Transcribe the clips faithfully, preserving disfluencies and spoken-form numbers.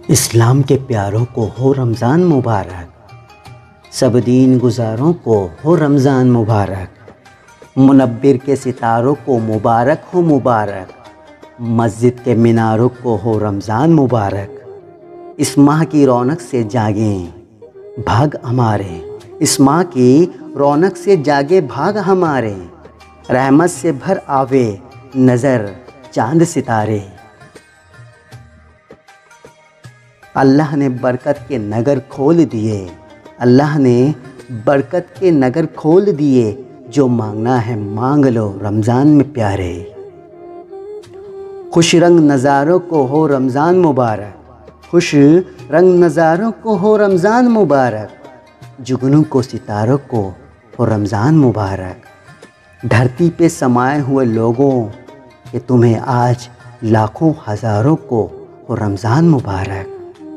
اسلام کے پیاروں کو ہو رمضان مبارک، سب دین گزاروں کو ہو رمضان مبارک، منبر کے ستاروں کو مبارک ہو مبارک، مسجد کے میناروں کو ہو رمضان مبارک۔ اس ماہ کی رونق سے جاگیں بھاگ ہمارے، اس ماہ کی رونق سے جاگے بھاگ ہمارے، رحمت سے بھر آوے نظر چاند ستارے۔ اللہ نے برکت کے نگر کھول دیے، اللہ نے برکت کے نگر کھول دیے، جو مانگنا ہے مانگ لو رمضان میں پیارے۔ خوش رنگ نظاروں کو ہو رمضان مبارک، خوش رنگ نظاروں کو ہو رمضان مبارک، جگنوں کو ستاروں کو ہو رمضان مبارک۔ دھرتی پہ سمائے ہوئے لوگوں کہ تمہیں آج لاکھوں ہزاروں کو ہو رمضان مبارک۔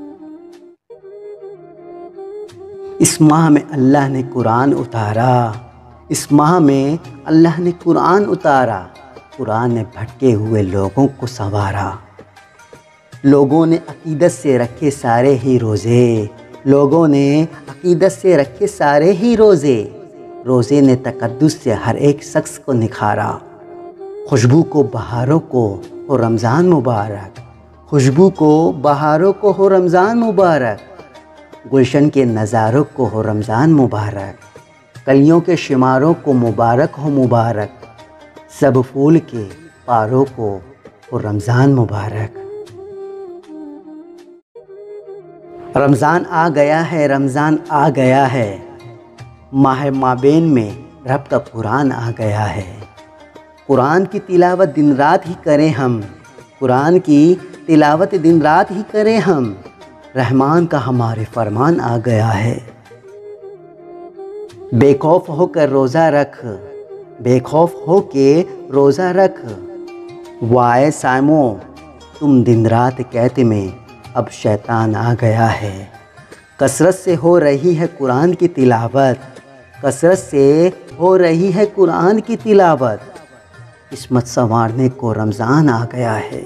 اس ماہ میں اللہ نے قرآن اتارا، اس ماہ میں اللہ نے قرآن اتارا، قرآن نے بھٹکے ہوئے لوگوں کو سنوارا۔ لوگوں نے عقیدت سے رکھے سارے ہی روزے، لوگوں نے عقیدت سے رکھے سارے ہی روزے، روزے نے تقدس سے ہر ایک شخص کو نکھارا۔ خوشبو کو بہاروں کو ہو رمضان مبارک، خوشبو کو بہاروں کو ہو رمضان مبارک، گلشن کے نظاروں کو ہو رمضان مبارک، کلیوں کے شماروں کو مبارک ہو مبارک، سب پھول کے پاروں کو ہو رمضان مبارک۔ رمضان آ گیا ہے، رمضان آ گیا ہے، ماہ مابین میں رب کا قرآن آ گیا ہے۔ قرآن کی تلاوت دن رات ہی کریں ہم، قرآن کی تلاوت دن رات ہی کریں ہم، رحمان کا ہمارے فرمان آ گیا ہے۔ بے خوف ہو کر روزہ رکھ، بے خوف ہو کے روزہ رکھ، وائے سائموں تم دن رات قید میں، اب شیطان آ گیا ہے۔ کثرت سے ہو رہی ہے قرآن کی تلاوت، کثرت سے ہو رہی ہے قرآن کی تلاوت، قسمت سنوارنے کو رمضان آ گیا ہے۔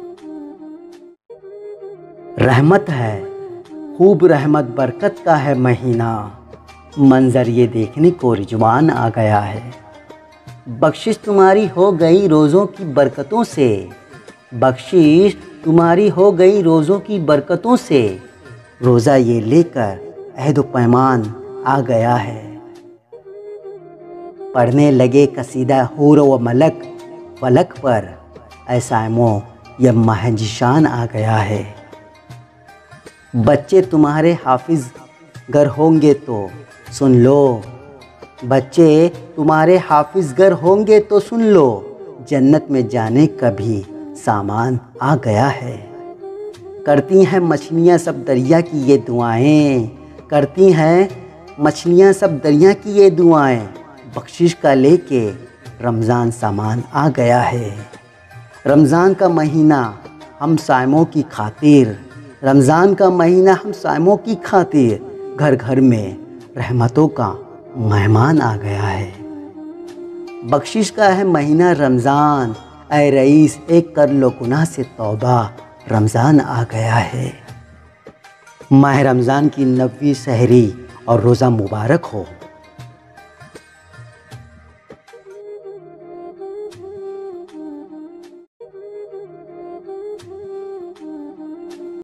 رحمت ہے خوب رحمت برکت کا ہے مہینہ، منظر یہ دیکھنے کو رجوان آ گیا ہے۔ بخشش تمہاری ہو گئی روزوں کی برکتوں سے، بخشش تمہاری ہو گئی روزوں کی برکتوں سے، روزہ یہ لے کر عہد و پیمان آ گیا ہے۔ پڑھنے لگے قصیدہ حور و ملک فلک پر، اے صائموں یہ ماہ ذیشان آ گیا ہے۔ بچے تمہارے حافظ گر ہوں گے تو سن لو، بچے تمہارے حافظ گر ہوں گے تو سن لو، جنت میں جانے کا بھی سامان آ گیا ہے۔ کرتی ہیں مچھلیاں سب دریا کی یہ دعائیں، کرتی ہیں مچھلیاں سب دریا کی یہ دعائیں، بخشش کا لے کے رمضان سامان آ گیا ہے۔ رمضان کا مہینہ ہم صائموں کی خاطر، رمضان کا مہینہ ہم صائموں کی خاطر، گھر گھر میں رحمتوں کا مہمان آ گیا ہے۔ بخشش کا ہے مہینہ رمضان، اے رئیس ایک کر لو گناہ سے توبہ، رمضان آ گیا ہے۔ ماہ رمضان کی نویں سحری اور روزہ مبارک ہو۔